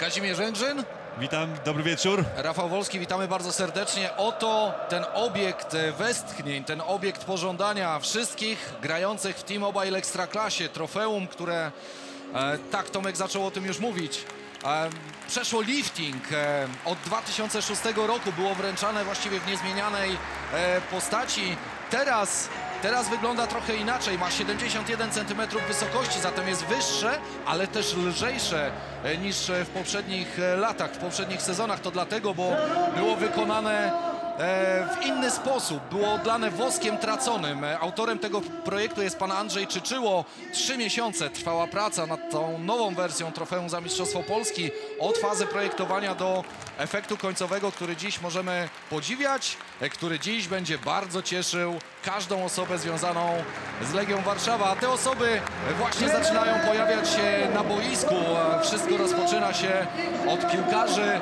Kazimierz Jędrzyn. Witam, dobry wieczór. Rafał Wolski, witamy bardzo serdecznie. Oto ten obiekt westchnień, ten obiekt pożądania wszystkich grających w T-Mobile Ekstraklasie. Trofeum, które, tak Tomek zaczął o tym już mówić, przeszło lifting. Od 2006 roku było wręczane właściwie w niezmienianej postaci. Teraz wygląda trochę inaczej, ma 71 cm wysokości, zatem jest wyższe, ale też lżejsze niż w poprzednich latach, w poprzednich sezonach. To dlatego, bo było wykonane w inny sposób, było odlane woskiem traconym. Autorem tego projektu jest pan Andrzej Czyczyło. 3 miesiące trwała praca nad tą nową wersją trofeum za Mistrzostwo Polski. Od fazy projektowania do efektu końcowego, który dziś możemy podziwiać, który dziś będzie bardzo cieszył każdą osobę związaną z Legią Warszawa. A te osoby właśnie zaczynają pojawiać się na boisku. Wszystko rozpoczyna się od piłkarzy,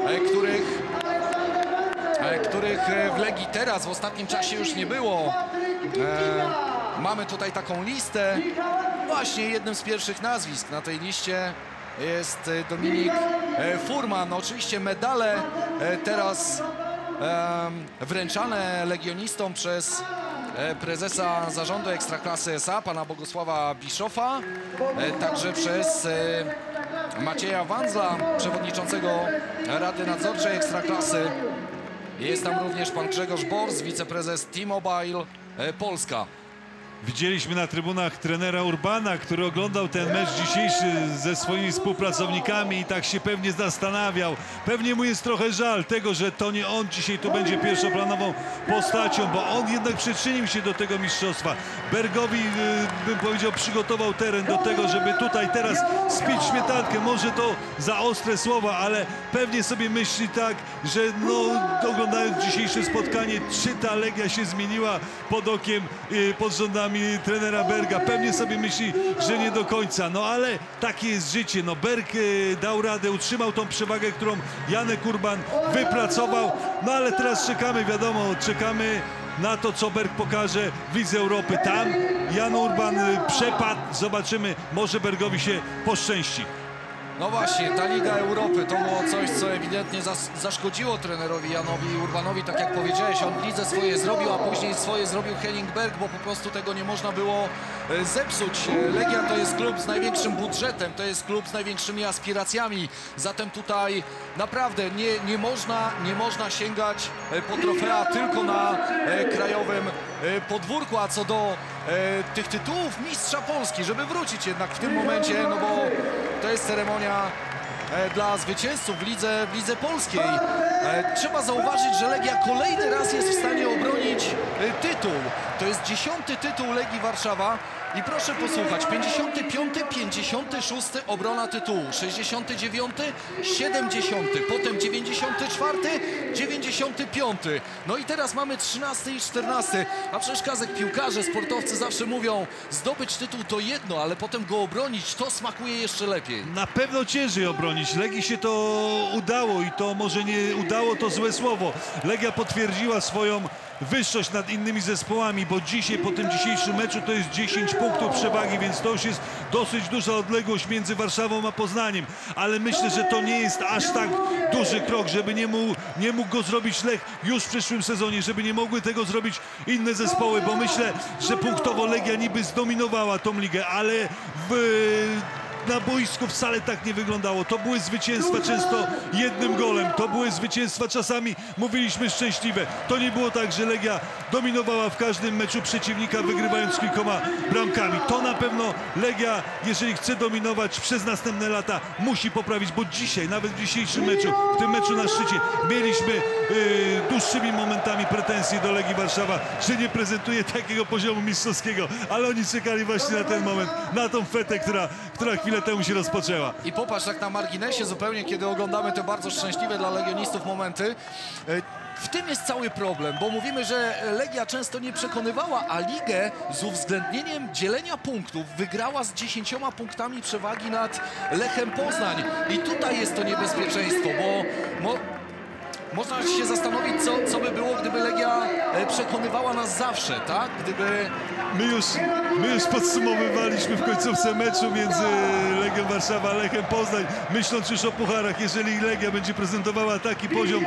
których w Legii teraz w ostatnim czasie już nie było. Mamy tutaj taką listę. Właśnie jednym z pierwszych nazwisk na tej liście jest Dominik Furman. Oczywiście medale teraz wręczane legionistom przez prezesa zarządu Ekstraklasy S.A., pana Bogusława Biszofa, także przez Macieja Wandzla, przewodniczącego Rady Nadzorczej Ekstraklasy. Jest tam również pan Grzegorz Bors, wiceprezes T-Mobile Polska. Widzieliśmy na trybunach trenera Urbana, który oglądał ten mecz dzisiejszy ze swoimi współpracownikami i tak się pewnie zastanawiał. Pewnie mu jest trochę żal tego, że to nie on dzisiaj tu będzie pierwszoplanową postacią, bo on jednak przyczynił się do tego mistrzostwa. Bergowi, bym powiedział, przygotował teren do tego, żeby tutaj teraz spić śmietankę. Może to za ostre słowa, ale pewnie sobie myśli tak, że oglądając dzisiejsze spotkanie, czy ta Legia się zmieniła pod okiem, pod rządami trenera Berga. Pewnie sobie myśli, że nie do końca. No ale takie jest życie. No Berg dał radę, utrzymał tą przewagę, którą Janek Urban wypracował. No ale teraz czekamy, wiadomo, czekamy na to, co Berg pokaże w Lidze Europy. Tam Jan Urban przepadł. Zobaczymy, może Bergowi się poszczęści. No właśnie, ta Liga Europy to było coś, co ewidentnie zaszkodziło trenerowi Janowi Urbanowi. Tak jak powiedziałeś, on w lidze swoje zrobił, a później swoje zrobił Henning Berg, bo po prostu tego nie można było zepsuć. Legia to jest klub z największym budżetem, to jest klub z największymi aspiracjami. Zatem tutaj naprawdę nie można sięgać po trofea tylko na krajowym podwórku. A co do tych tytułów mistrza Polski, żeby wrócić jednak w tym momencie, no bo to jest ceremonia dla zwycięzców w lidze polskiej. Trzeba zauważyć, że Legia kolejny raz jest w stanie obronić tytuł. To jest 10. tytuł Legii Warszawa. I proszę posłuchać, 55, 56 obrona tytułu, 69, 70, potem 94, 95. No i teraz mamy 13 i 14. A przecież Kazek, piłkarze, sportowcy zawsze mówią, zdobyć tytuł to jedno, ale potem go obronić, to smakuje jeszcze lepiej. Na pewno ciężej obronić. Legii się to udało i to może nie udało, to złe słowo. Legia potwierdziła swoją wyższość nad innymi zespołami, bo dzisiaj, po tym dzisiejszym meczu, to jest 10 punktów przewagi, więc to już jest dosyć duża odległość między Warszawą a Poznaniem. Ale myślę, że to nie jest aż tak duży krok, żeby nie mógł go zrobić Lech już w przyszłym sezonie, żeby nie mogły tego zrobić inne zespoły, bo myślę, że punktowo Legia niby zdominowała tą ligę, ale na boisku wcale tak nie wyglądało. To były zwycięstwa często jednym golem. To były zwycięstwa czasami, mówiliśmy, szczęśliwe. To nie było tak, że Legia dominowała w każdym meczu przeciwnika, wygrywając kilkoma bramkami. To na pewno Legia, jeżeli chce dominować przez następne lata, musi poprawić, bo dzisiaj, nawet w dzisiejszym meczu, w tym meczu na szczycie, mieliśmy dłuższymi momentami pretensje do Legii Warszawa, że nie prezentuje takiego poziomu mistrzowskiego, ale oni czekali właśnie na ten moment, na tą fetę, która chwilę temu się rozpoczęła. I popatrz, tak na marginesie zupełnie, kiedy oglądamy te bardzo szczęśliwe dla legionistów momenty, w tym jest cały problem, bo mówimy, że Legia często nie przekonywała, a ligę z uwzględnieniem dzielenia punktów wygrała z 10 punktami przewagi nad Lechem Poznań. I tutaj jest to niebezpieczeństwo, bo można się zastanowić, co by było, gdyby Legia przekonywała nas zawsze, tak? Gdyby... My już podsumowywaliśmy w końcówce meczu między Legią Warszawa a Lechem Poznań, myśląc już o pucharach. Jeżeli Legia będzie prezentowała taki poziom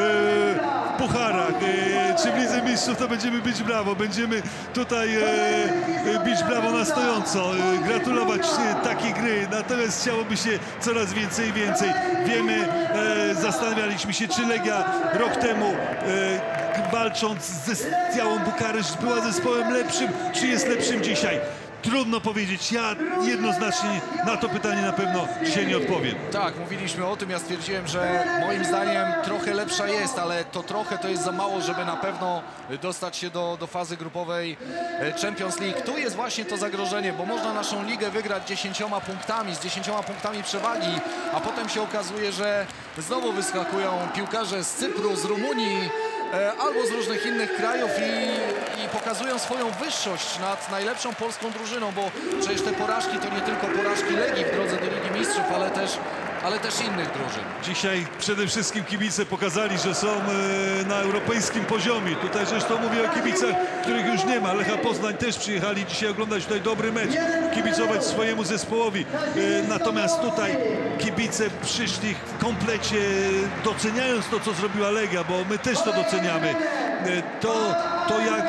w pucharach czy w Lidze Mistrzów, to będziemy bić brawo. Będziemy tutaj bić brawo na stojąco, gratulować takiej gry. Natomiast chciałoby się coraz więcej i więcej. Wiemy, zastanawialiśmy się, czy Legia rok temu walcząc ze Steałą Bukareszt była zespołem lepszym, czy jest lepszym dzisiaj. Trudno powiedzieć. Ja jednoznacznie na to pytanie na pewno dzisiaj nie odpowiem. Tak, mówiliśmy o tym. Ja stwierdziłem, że moim zdaniem trochę lepsza jest, ale to trochę to jest za mało, żeby na pewno dostać się do fazy grupowej Champions League. Tu jest właśnie to zagrożenie, bo można naszą ligę wygrać 10 punktami, z 10 punktami przewagi, a potem się okazuje, że znowu wyskakują piłkarze z Cypru, z Rumunii, albo z różnych innych krajów i pokazują swoją wyższość nad najlepszą polską drużyną, bo przecież te porażki to nie tylko porażki Legii w drodze do Ligi Mistrzów, ale też innych drużyn. Dzisiaj przede wszystkim kibice pokazali, że są na europejskim poziomie. Tutaj zresztą mówię o kibicach, których już nie ma. Lecha Poznań też przyjechali dzisiaj oglądać tutaj dobry mecz, kibicować swojemu zespołowi. Natomiast tutaj kibice przyszli w komplecie, doceniając to, co zrobiła Legia, bo my też to doceniamy. To jak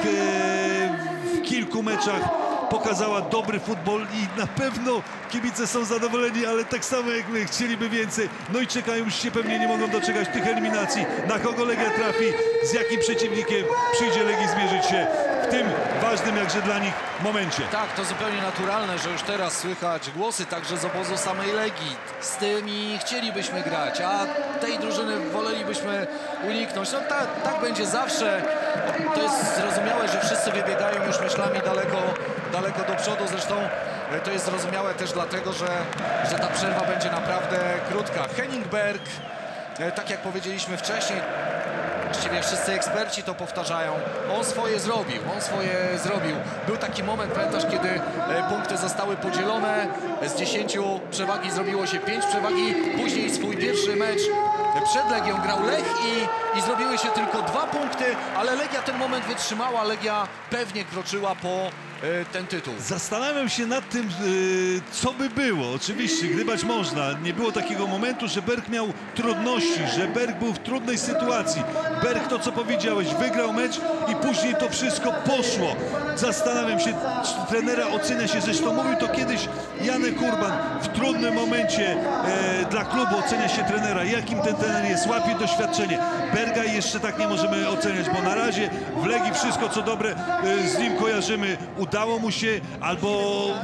w kilku meczach pokazała dobry futbol i na pewno kibice są zadowoleni, ale tak samo jak my chcieliby więcej. No i czekają, już się pewnie nie mogą doczekać tych eliminacji. Na kogo Legia trafi, z jakim przeciwnikiem przyjdzie Legii zmierzyć się w tym ważnym jakże dla nich momencie. Tak, to zupełnie naturalne, że już teraz słychać głosy także z obozu samej Legii. Z tymi chcielibyśmy grać, a tej drużyny wolelibyśmy uniknąć. No tak będzie zawsze. To jest zrozumiałe, że wszyscy wybiegają już myślami daleko do przodu. Zresztą to jest zrozumiałe też dlatego, że ta przerwa będzie naprawdę krótka. Henning Berg, tak jak powiedzieliśmy wcześniej, właściwie wszyscy eksperci to powtarzają, on swoje zrobił. Był taki moment, pamiętasz, kiedy punkty zostały podzielone, z 10 przewagi zrobiło się 5 przewagi, później swój pierwszy mecz przed Legią grał Lech i zrobiły się tylko 2 punkty, ale Legia ten moment wytrzymała, Legia pewnie kroczyła po ten tytuł. Zastanawiam się nad tym, co by było. Oczywiście gdybać można. Nie było takiego momentu, że Berg miał trudności, że Berg był w trudnej sytuacji. Berg, to co powiedziałeś, wygrał mecz i później to wszystko poszło. Zastanawiam się, trenera ocenia się, zresztą mówił to kiedyś Janek Urban, w trudnym momencie dla klubu ocenia się trenera, jakim ten trener jest, łapie doświadczenie. Berga jeszcze tak nie możemy oceniać, bo na razie w Legii wszystko co dobre z nim kojarzymy. Udało mu się albo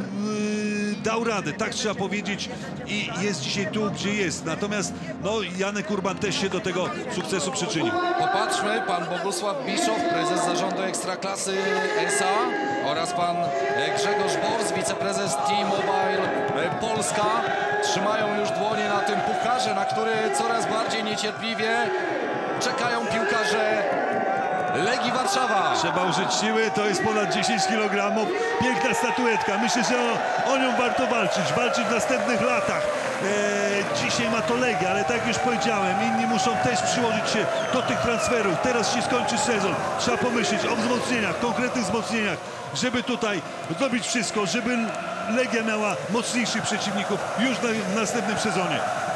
dał radę, tak trzeba powiedzieć, i jest dzisiaj tu, gdzie jest. Natomiast no, Janek Urban też się do tego sukcesu przyczynił. Popatrzmy, pan Bogusław Bischoff, prezes zarządu Ekstraklasy SA, oraz pan Grzegorz Bors, wiceprezes T-Mobile Polska, trzymają już dłonie na tym pucharze, na który coraz bardziej niecierpliwie czekają piłkarze Legii Warszawa. Trzeba użyć siły, to jest ponad 10 kg. Piękna statuetka. Myślę, że o nią warto walczyć w następnych latach. Dzisiaj ma to Legia, ale tak jak już powiedziałem, inni muszą też przyłożyć się do tych transferów. Teraz się skończy sezon. Trzeba pomyśleć o wzmocnieniach, konkretnych wzmocnieniach, żeby tutaj zrobić wszystko, żeby Legia miała mocniejszych przeciwników już w następnym sezonie.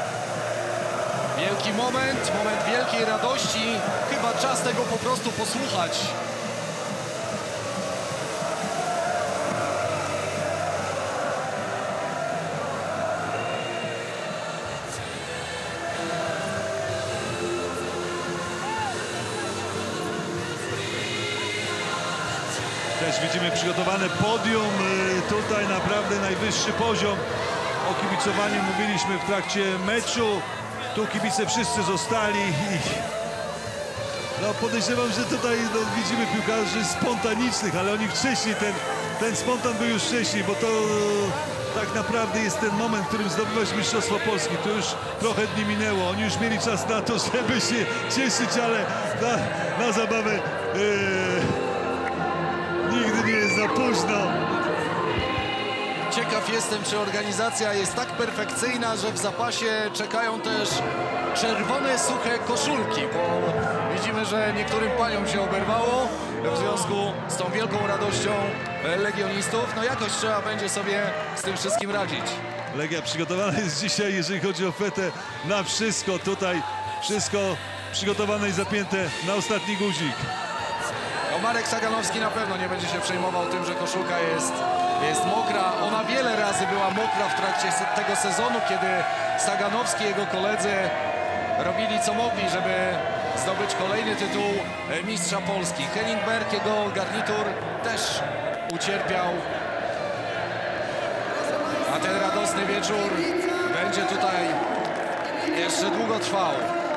Wielki moment wielkiej radości. Chyba czas tego po prostu posłuchać. Też widzimy przygotowane podium. Tutaj naprawdę najwyższy poziom. O kibicowaniu mówiliśmy w trakcie meczu. Tu kibice wszyscy zostali i no podejrzewam, że tutaj widzimy piłkarzy spontanicznych, ale oni wcześniej, ten spontan był już wcześniej, bo to tak naprawdę jest ten moment, w którym zdobywać Mistrzostwo Polski. Tu już trochę dni minęło, oni już mieli czas na to, żeby się cieszyć, ale na zabawę nigdy nie jest za późno. Ciekaw jestem, czy organizacja jest tak perfekcyjna, że w zapasie czekają też czerwone, suche koszulki, bo widzimy, że niektórym paniom się oberwało w związku z tą wielką radością legionistów. No jakoś trzeba będzie sobie z tym wszystkim radzić. Legia przygotowana jest dzisiaj, jeżeli chodzi o fetę, na wszystko. Tutaj wszystko przygotowane i zapięte na ostatni guzik. No Marek Saganowski na pewno nie będzie się przejmował tym, że koszulka jest mokra. Ona wiele razy była mokra w trakcie tego sezonu, kiedy Saganowski i jego koledzy robili co mogli, żeby zdobyć kolejny tytuł mistrza Polski. Hellingberg, jego garnitur też ucierpiał. A ten radosny wieczór będzie tutaj jeszcze długo trwał.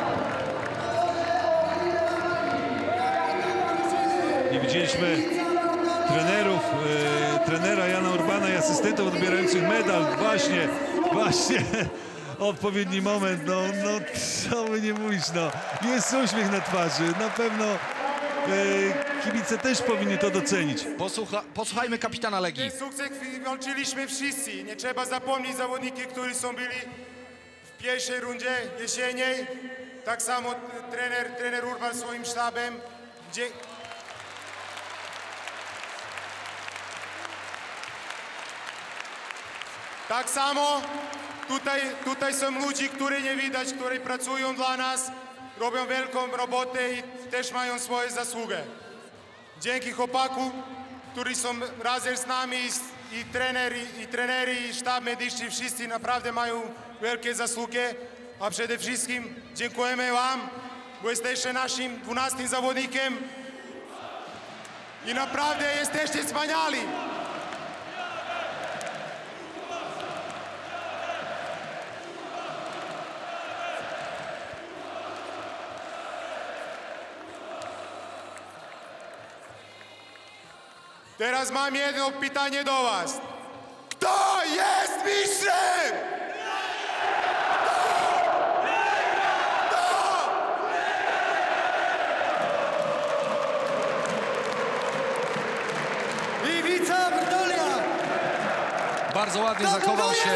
Nie widzieliśmy trenerów, trenera Jana Urbana i asystentów odbierających medal. Właśnie odpowiedni moment. No co by nie mówić, no. Jest uśmiech na twarzy. Na pewno kibice też powinni to docenić. Posłuchajmy kapitana Legii. Ten sukces walczyliśmy wszyscy. Nie trzeba zapomnieć zawodników, którzy są byli w pierwszej rundzie jesiennej. Tak samo trener Urban swoim sztabem. Tak samo tutaj są ludzie, których nie widać, którzy pracują dla nas, robią wielką robotę i też mają swoją zasługę. Dzięki chłopaku, którzy są razem z nami i trenerzy i sztab medyczny, wszyscy naprawdę mają wielkie zasługi, a przede wszystkim dziękujemy wam, bo jesteście naszym 12 zawodnikiem i naprawdę jesteście wspaniali. Teraz mam jedno pytanie do was. Kto jest mistrzem? Iwica Wrdoliak! Bardzo ładnie zachował się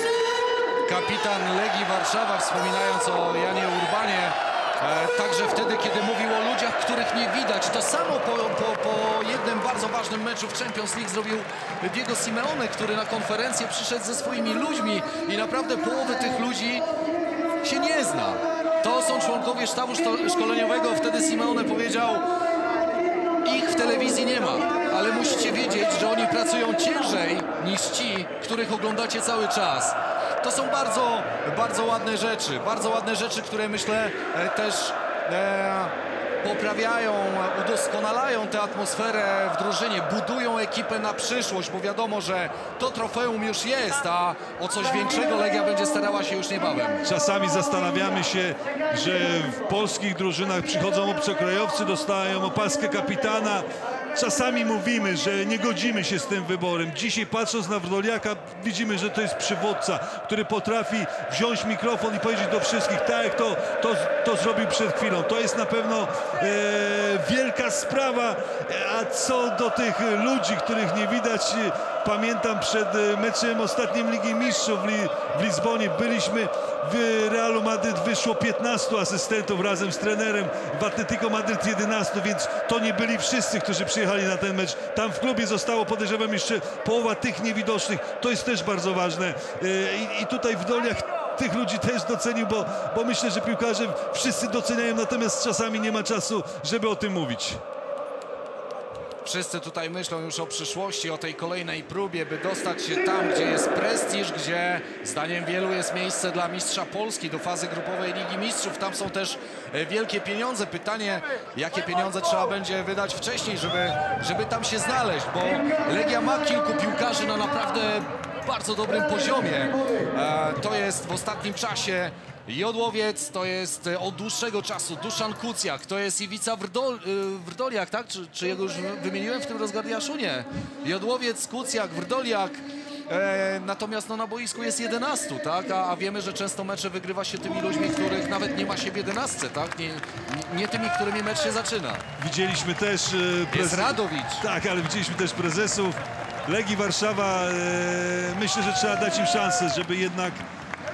kapitan Legii Warszawa, wspominając o Janie Urbanie. Także wtedy, kiedy mówił o ludziach, których nie widać. To samo po jednym bardzo ważnym meczu w Champions League zrobił Diego Simeone, który na konferencję przyszedł ze swoimi ludźmi i naprawdę połowy tych ludzi się nie zna. To są członkowie sztabu szkoleniowego. Wtedy Simeone powiedział: ich w telewizji nie ma, ale musicie wiedzieć, że oni pracują ciężej niż ci, których oglądacie cały czas. To są bardzo ładne rzeczy, które myślę też poprawiają, udoskonalają tę atmosferę w drużynie, budują ekipę na przyszłość, bo wiadomo, że to trofeum już jest, a o coś większego Legia będzie starała się już niebawem. Czasami zastanawiamy się, że w polskich drużynach przychodzą obcokrajowcy, dostają opaskę kapitana. Czasami mówimy, że nie godzimy się z tym wyborem. Dzisiaj, patrząc na Wrdoliaka, widzimy, że to jest przywódca, który potrafi wziąć mikrofon i powiedzieć do wszystkich, tak jak to zrobił przed chwilą. To jest na pewno wielka sprawa. A co do tych ludzi, których nie widać, pamiętam przed meczem ostatnim Ligi Mistrzów w Lizbonie byliśmy w Realu Madryt, wyszło 15 asystentów razem z trenerem, w Atletico Madryt 11, więc to nie byli wszyscy, którzy przyjechali na ten mecz. Tam w klubie zostało, podejrzewam, jeszcze połowa tych niewidocznych. To jest też bardzo ważne. I tutaj w Doliach tych ludzi też docenił, bo myślę, że piłkarze wszyscy doceniają, natomiast czasami nie ma czasu, żeby o tym mówić. Wszyscy tutaj myślą już o przyszłości, o tej kolejnej próbie, by dostać się tam, gdzie jest prestiż, gdzie zdaniem wielu jest miejsce dla mistrza Polski do fazy grupowej Ligi Mistrzów. Tam są też wielkie pieniądze. Pytanie, jakie pieniądze trzeba będzie wydać wcześniej, żeby tam się znaleźć, bo Legia ma kilku piłkarzy na naprawdę bardzo dobrym poziomie. To jest w ostatnim czasie Jodłowiec, to jest od dłuższego czasu Duszan Kucjak, to jest Iwica Wrdoliak, tak? Czy jego już wymieniłem w tym rozgardiaszu? Nie. Jodłowiec, Kucjak, Wrdoliak. Natomiast na boisku jest 11, tak? A wiemy, że często mecze wygrywa się tymi ludźmi, których nawet nie ma się w 11, tak? Nie tymi, którymi mecz się zaczyna. Widzieliśmy też... Jest Radowicz. Tak, ale widzieliśmy też prezesów Legii Warszawa. Myślę, że trzeba dać im szansę, żeby jednak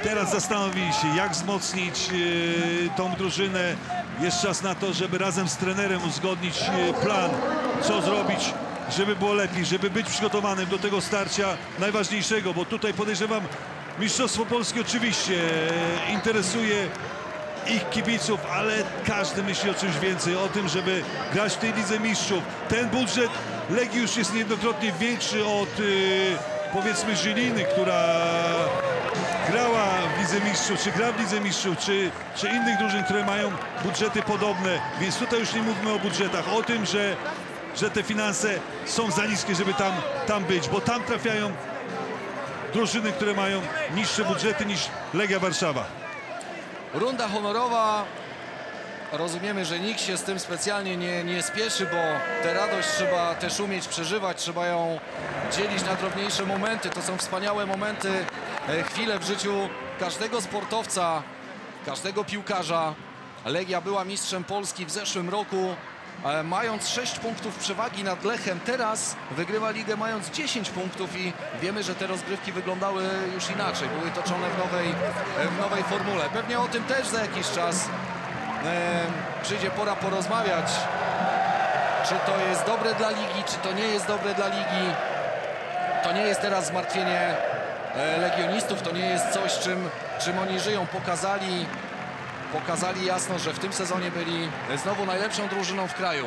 teraz zastanowili się, jak wzmocnić tą drużynę. Jest czas na to, żeby razem z trenerem uzgodnić plan, co zrobić, żeby było lepiej, żeby być przygotowanym do tego starcia najważniejszego, bo tutaj podejrzewam, Mistrzostwo Polskie oczywiście interesuje ich kibiców, ale każdy myśli o czymś więcej, o tym, żeby grać w tej Lidze Mistrzów. Ten budżet Legii już jest niejednokrotnie większy od powiedzmy Żyliny, która grała w Lidze Mistrzów, czy gra w Lidze Mistrzów, czy innych drużyn, które mają budżety podobne, więc tutaj już nie mówimy o budżetach, o tym, że te finanse są za niskie, żeby tam być, bo tam trafiają drużyny, które mają niższe budżety niż Legia Warszawa. Runda honorowa. Rozumiemy, że nikt się z tym specjalnie nie spieszy, bo tę radość trzeba też umieć przeżywać, trzeba ją dzielić na drobniejsze momenty. To są wspaniałe momenty, chwile w życiu każdego sportowca, każdego piłkarza. Legia była mistrzem Polski w zeszłym roku, mając 6 punktów przewagi nad Lechem. Teraz wygrywa ligę mając 10 punktów i wiemy, że te rozgrywki wyglądały już inaczej. Były toczone w nowej formule. Pewnie o tym też za jakiś czas przyjdzie pora porozmawiać, czy to jest dobre dla ligi, czy to nie jest dobre dla ligi. To nie jest teraz zmartwienie legionistów, to nie jest coś, czym oni żyją. Pokazali jasno, że w tym sezonie byli znowu najlepszą drużyną w kraju.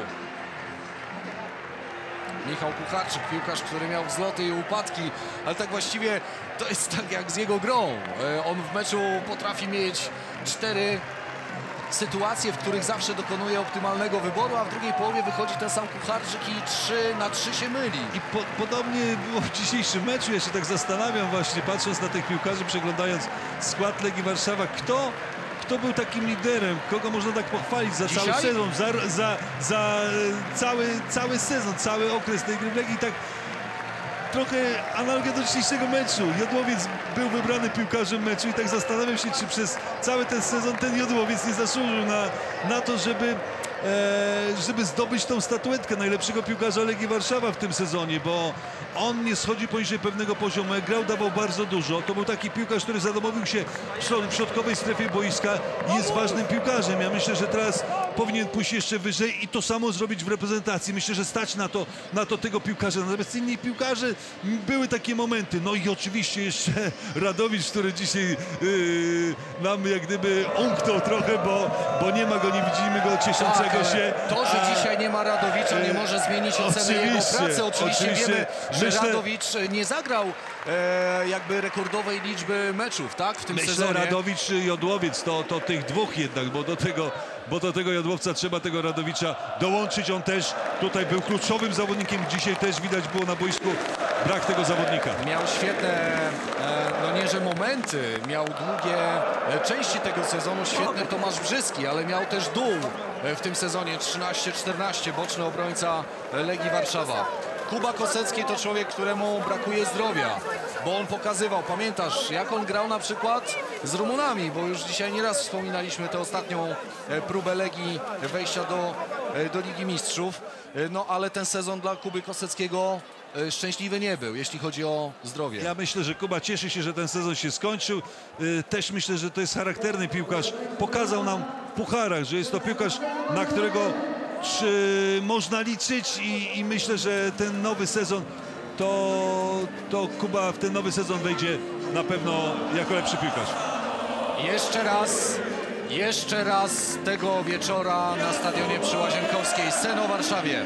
Michał Kucharczyk, piłkarz, który miał wzloty i upadki, ale tak właściwie to jest tak jak z jego grą. On w meczu potrafi mieć 4 sytuacje, w których zawsze dokonuje optymalnego wyboru, a w drugiej połowie wychodzi ten sam Kucharczyk i 3 na 3 się myli. I podobnie było w dzisiejszym meczu. Ja się tak zastanawiam właśnie, patrząc na tych piłkarzy, przeglądając skład Legii Warszawa, kto był takim liderem, kogo można tak pochwalić za cały sezon, za cały sezon, cały okres tej gry w Legii. Tak trochę analogia do dzisiejszego meczu. Jodłowiec był wybrany piłkarzem meczu i tak zastanawiam się, czy przez cały ten sezon ten Jodłowiec nie zasłużył na to, żeby zdobyć tą statuetkę najlepszego piłkarza Legii Warszawa w tym sezonie, bo on nie schodzi poniżej pewnego poziomu. Jak grał, dawał bardzo dużo. To był taki piłkarz, który zadomowił się w środkowej strefie boiska i jest ważnym piłkarzem. Ja myślę, że teraz powinien pójść jeszcze wyżej i to samo zrobić w reprezentacji. Myślę, że stać na to tego piłkarza. Natomiast inni piłkarze, były takie momenty. No i oczywiście jeszcze Radowicz, który dzisiaj nam jak gdyby umknął trochę, bo nie ma go, nie widzimy go cieszącego się. To, że dzisiaj nie ma Radowicza, nie może zmienić oceny jego pracy. Oczywiście wiemy, że Radowicz nie zagrał jakby rekordowej liczby meczów, tak, w tym sezonie. Radowicz i Jodłowiec to tych dwóch jednak, bo do tego Jodłowca trzeba tego Radowicza dołączyć. On też tutaj był kluczowym zawodnikiem. Dzisiaj też widać było na boisku brak tego zawodnika. Miał świetne, no nie że momenty, miał długie części tego sezonu. Świetny Tomasz Brzyski, ale miał też dół w tym sezonie 13-14, boczny obrońca Legii Warszawa. Kuba Kosecki to człowiek, któremu brakuje zdrowia, bo on pokazywał, pamiętasz, jak on grał na przykład z Rumunami, bo już dzisiaj nieraz wspominaliśmy tę ostatnią próbę Legii wejścia do Ligi Mistrzów, no ale ten sezon dla Kuby Koseckiego szczęśliwy nie był, jeśli chodzi o zdrowie. Ja myślę, że Kuba cieszy się, że ten sezon się skończył. Też myślę, że to jest charakterny piłkarz. Pokazał nam w pucharach, że jest to piłkarz, na którego można liczyć i myślę, że ten nowy sezon to Kuba w ten nowy sezon wejdzie na pewno jako lepszy piłkarz. Jeszcze raz tego wieczora na stadionie przy Łazienkowskiej scena o Warszawie.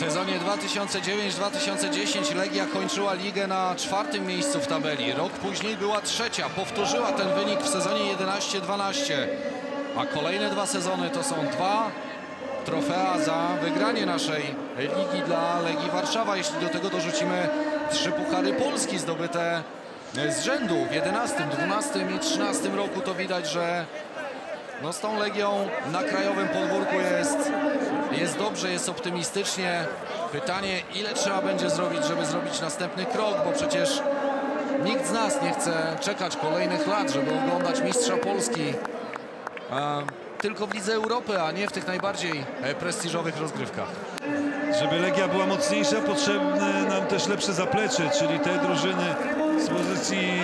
W sezonie 2009-2010 Legia kończyła ligę na 4. miejscu w tabeli. Rok później była 3. Powtórzyła ten wynik w sezonie 11-12. A kolejne 2 sezony to są 2 trofea za wygranie naszej ligi dla Legii Warszawa. Jeśli do tego dorzucimy 3 puchary Polski zdobyte z rzędu w 11, 12 i 13 roku, to widać, że no z tą Legią na krajowym podwórku jest dobrze, jest optymistycznie. Pytanie, ile trzeba będzie zrobić, żeby zrobić następny krok, bo przecież nikt z nas nie chce czekać kolejnych lat, żeby oglądać mistrza Polski tylko w Lidze Europy, a nie w tych najbardziej prestiżowych rozgrywkach. Żeby Legia była mocniejsza, potrzebne nam też lepsze zaplecze, czyli te drużyny z pozycji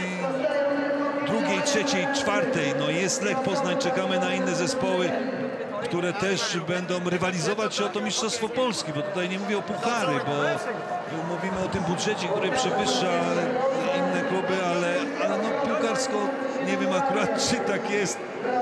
2., 3., 4. No jest Lech Poznań, czekamy na inne zespoły, które też będą rywalizować o to mistrzostwo Polski, bo tutaj nie mówię o puchary, bo mówimy o tym budżecie, który przewyższa inne kluby, ale no piłkarsko nie wiem akurat, czy tak jest,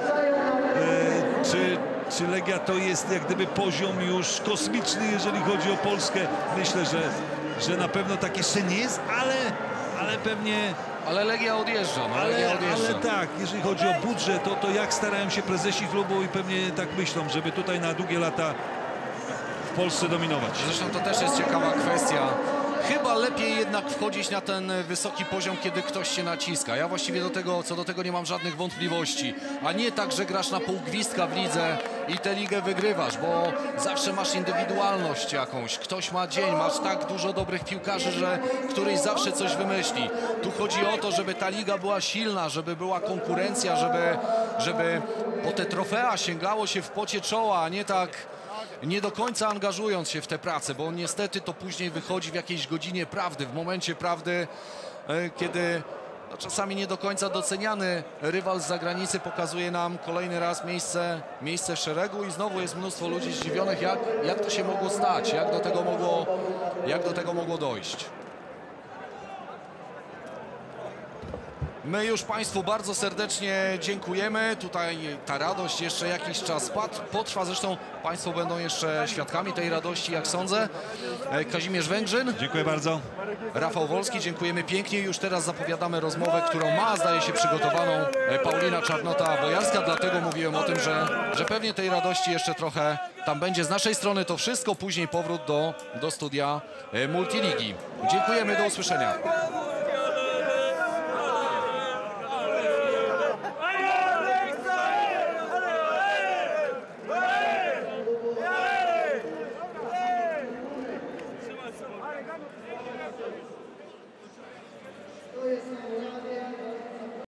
czy Legia to jest jak gdyby poziom już kosmiczny, jeżeli chodzi o Polskę. Myślę, że na pewno tak jeszcze nie jest, ale pewnie... Ale Legia odjeżdża, no Legia odjeżdża. Ale tak, jeżeli chodzi o budżet, to jak starają się prezesi klubu i pewnie tak myślą, żeby tutaj na długie lata w Polsce dominować. Zresztą to też jest ciekawa kwestia. Chyba lepiej jednak wchodzić na ten wysoki poziom, kiedy ktoś się naciska. Ja właściwie co do tego nie mam żadnych wątpliwości. A nie tak, że grasz na pół gwizdka w lidze i tę ligę wygrywasz, bo zawsze masz indywidualność jakąś. Ktoś ma dzień, masz tak dużo dobrych piłkarzy, że któryś zawsze coś wymyśli. Tu chodzi o to, żeby ta liga była silna, żeby była konkurencja, żeby po te trofea sięgało się w pocie czoła, a nie tak... nie do końca angażując się w tę pracę, bo niestety to później wychodzi w jakiejś godzinie prawdy, w momencie prawdy, kiedy no, czasami nie do końca doceniany rywal z zagranicy pokazuje nam kolejny raz miejsce w szeregu i znowu jest mnóstwo ludzi zdziwionych, jak to się mogło stać, jak do tego mogło dojść. My już Państwu bardzo serdecznie dziękujemy. Tutaj ta radość jeszcze jakiś czas potrwa. Zresztą Państwo będą jeszcze świadkami tej radości, jak sądzę. Kazimierz Węgrzyn. Dziękuję bardzo. Rafał Wolski, dziękujemy pięknie. Już teraz zapowiadamy rozmowę, którą ma, zdaje się, przygotowaną Paulina Czarnota-Bojarska. Dlatego mówiłem o tym, że pewnie tej radości jeszcze trochę tam będzie. Z naszej strony to wszystko. Później powrót do studia Multiligi. Dziękujemy, do usłyszenia.